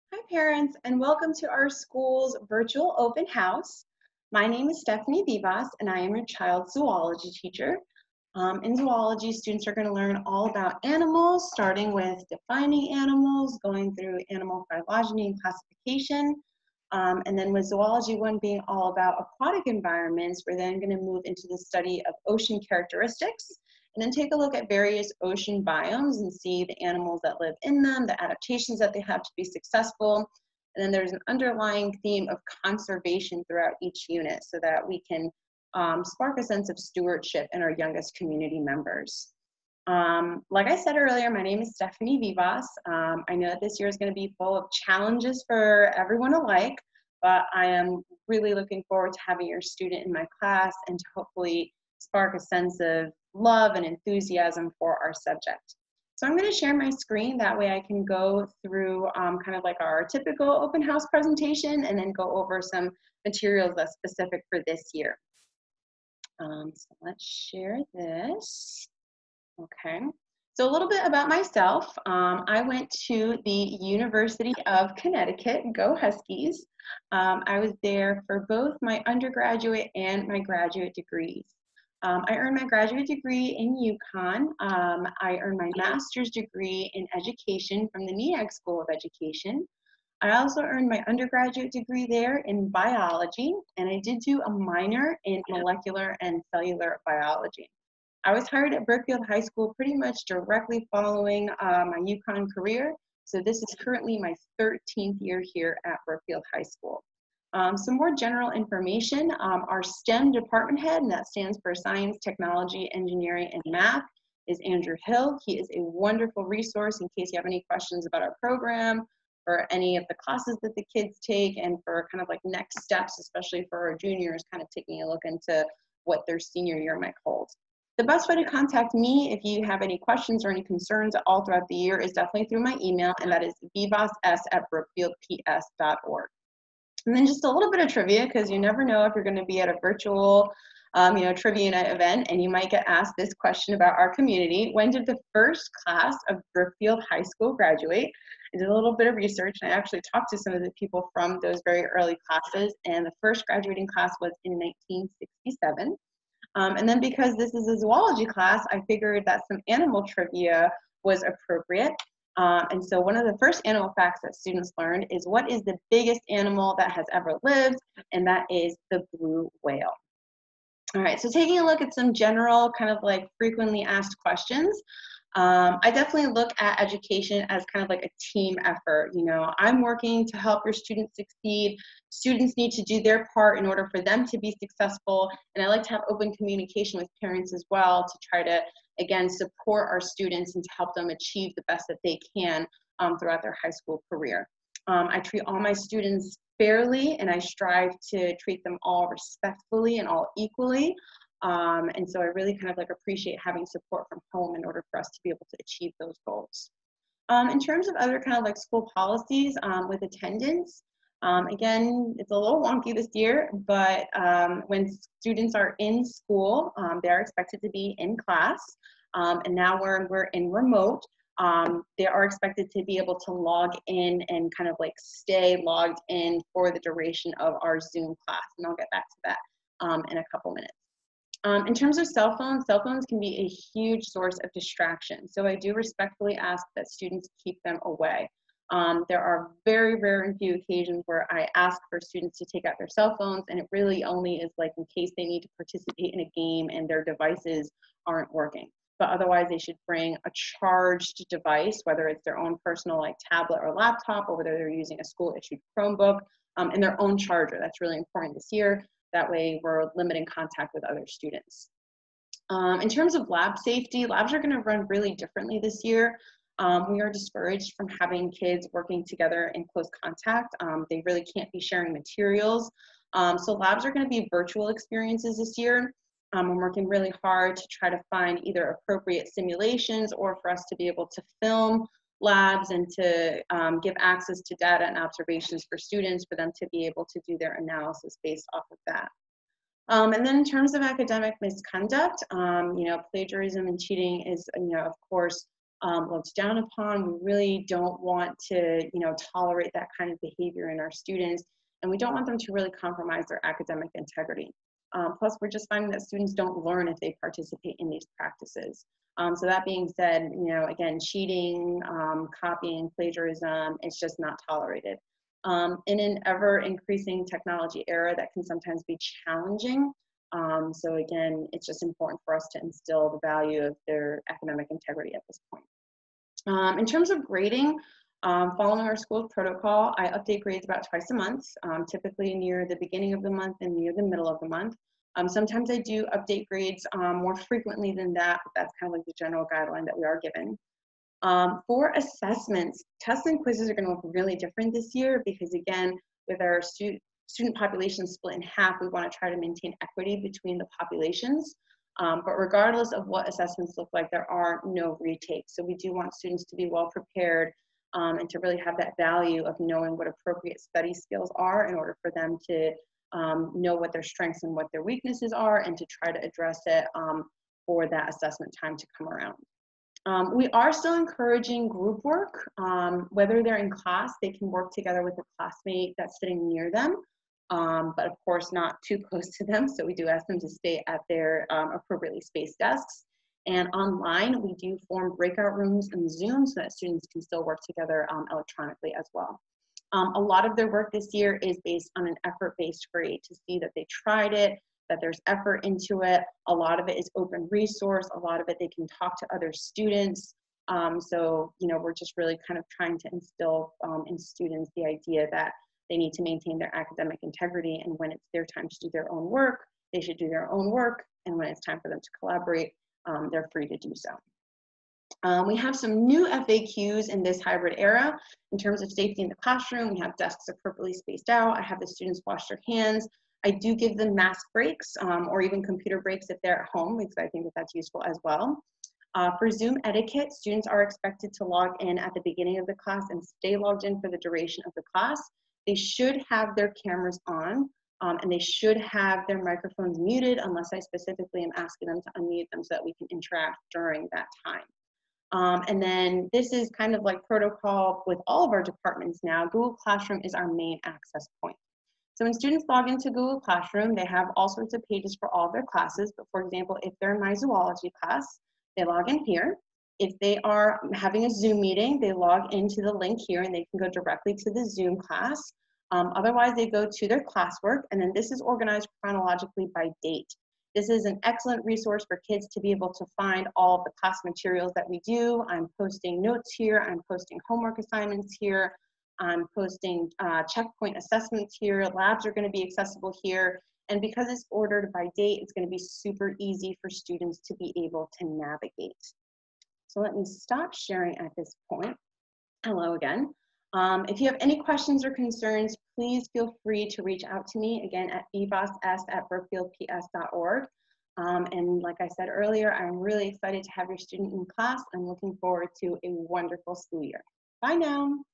Hi, parents, and welcome to our school's virtual open house. My name is Stephanie Vivas, and I am your child zoology teacher. In zoology, students are going to learn all about animals, starting with defining animals, going through animal phylogeny and classification. And then with zoology 1 being all about aquatic environments, we're then going to move into the study of ocean characteristics and then take a look at various ocean biomes and see the animals that live in them, the adaptations that they have to be successful. And then there's an underlying theme of conservation throughout each unit so that we can spark a sense of stewardship in our youngest community members. Like I said earlier, my name is Stephanie Vivas. I know that this year is going to be full of challenges for everyone alike, but I am really looking forward to having your student in my class and to hopefully spark a sense of love and enthusiasm for our subject. So I'm going to share my screen. That way I can go through kind of like our typical open house presentation and then go over some materials that's specific for this year. So let's share this. Okay, so a little bit about myself. I went to the University of Connecticut, go Huskies. I was there for both my undergraduate and my graduate degrees. I earned my graduate degree in UConn. I earned my master's degree in education from the NEAG School of Education. I also earned my undergraduate degree there in biology, and I did do a minor in molecular and cellular biology. I was hired at Brookfield High School pretty much directly following my UConn career. So this is currently my 13th year here at Brookfield High School. Some more general information, our STEM department head, and that stands for Science, Technology, Engineering, and Math, is Andrew Hill. He is a wonderful resource in case you have any questions about our program, for any of the classes that the kids take, and for kind of like next steps, especially for our juniors, kind of taking a look into what their senior year might hold. The best way to contact me if you have any questions or any concerns all throughout the year is definitely through my email, and that is vivas@brookfieldps.org. And then just a little bit of trivia, because you never know if you're going to be at a virtual trivia night event, and you might get asked this question about our community. When did the first class of Brookfield High School graduate? I did a little bit of research, and I actually talked to some of the people from those very early classes, and the first graduating class was in 1967. And then because this is a zoology class, I figured that some animal trivia was appropriate. And so one of the first animal facts that students learned is what is the biggest animal that has ever lived, and that is the blue whale. All right, so taking a look at some general kind of like frequently asked questions. I definitely look at education as kind of like a team effort. You know, I'm working to help your students succeed. Students need to do their part in order for them to be successful. And I like to have open communication with parents as well to try to, again, support our students and to help them achieve the best that they can throughout their high school career. I treat all my students fairly, and I strive to treat them all respectfully and all equally. And so I really kind of like appreciate having support from home in order for us to be able to achieve those goals. In terms of other kind of like school policies with attendance, again, it's a little wonky this year, but when students are in school, they're expected to be in class. And now we're in remote. They are expected to be able to log in and kind of like stay logged in for the duration of our Zoom class. And I'll get back to that in a couple minutes. In terms of cell phones can be a huge source of distraction. So I do respectfully ask that students keep them away. There are very rare and few occasions where I ask for students to take out their cell phones, and it really only is like in case they need to participate in a game and their devices aren't working. But otherwise they should bring a charged device, whether it's their own personal like tablet or laptop, or whether they're using a school issued Chromebook, and their own charger. That's really important this year. That way we're limiting contact with other students. In terms of lab safety, labs are going to run really differently this year. We are discouraged from having kids working together in close contact. They really can't be sharing materials. So labs are going to be virtual experiences this year. I'm working really hard to try to find either appropriate simulations or for us to be able to film labs and to give access to data and observations for students for them to be able to do their analysis based off of that. And then in terms of academic misconduct, plagiarism and cheating is, of course, looked down upon. We really don't want to, tolerate that kind of behavior in our students, and we don't want them to really compromise their academic integrity. Plus, we're just finding that students don't learn if they participate in these practices. So that being said, again, cheating, copying, plagiarism, it's just not tolerated. In an ever increasing technology era, that can sometimes be challenging. So again, it's just important for us to instill the value of their academic integrity at this point. In terms of grading, following our school protocol, I update grades about twice a month, typically near the beginning of the month and near the middle of the month. Sometimes I do update grades more frequently than that, but that's kind of like the general guideline that we are given. For assessments, tests and quizzes are going to look really different this year because, again, with our student population split in half, we want to try to maintain equity between the populations. But regardless of what assessments look like, there are no retakes. So we do want students to be well prepared and to really have that value of knowing what appropriate study skills are in order for them to know what their strengths and what their weaknesses are, and to try to address it for that assessment time to come around. We are still encouraging group work. Whether they're in class, they can work together with a classmate that's sitting near them, but of course not too close to them. So we do ask them to stay at their appropriately spaced desks. And online, we do form breakout rooms in Zoom so that students can still work together electronically as well. A lot of their work this year is based on an effort-based grade to see that they tried it, that there's effort into it. A lot of it is open resource. A lot of it they can talk to other students. So, we're just really kind of trying to instill in students the idea that they need to maintain their academic integrity, and when it's their time to do their own work, they should do their own work, and when it's time for them to collaborate, they're free to do so. We have some new FAQs in this hybrid era. In terms of safety in the classroom, we have desks appropriately spaced out. I have the students wash their hands. I do give them mask breaks or even computer breaks if they're at home, because I think that that's useful as well. For Zoom etiquette, students are expected to log in at the beginning of the class and stay logged in for the duration of the class. They should have their cameras on, and they should have their microphones muted unless I specifically am asking them to unmute them so that we can interact during that time. And then this is kind of like protocol with all of our departments now. Google Classroom is our main access point. So when students log into Google Classroom, they have all sorts of pages for all of their classes. But for example, if they're in my zoology class, they log in here. If they are having a Zoom meeting, they log into the link here and they can go directly to the Zoom class. Otherwise, they go to their classwork, and then this is organized chronologically by date. This is an excellent resource for kids to be able to find all of the class materials that we do. I'm posting notes here, I'm posting homework assignments here, I'm posting checkpoint assessments here, labs are going to be accessible here, and because it's ordered by date, it's going to be super easy for students to be able to navigate. So let me stop sharing at this point. Hello again. If you have any questions or concerns, please feel free to reach out to me again at bvoss@brookfieldps.org. And like I said earlier, I'm really excited to have your student in class. I'm looking forward to a wonderful school year. Bye now.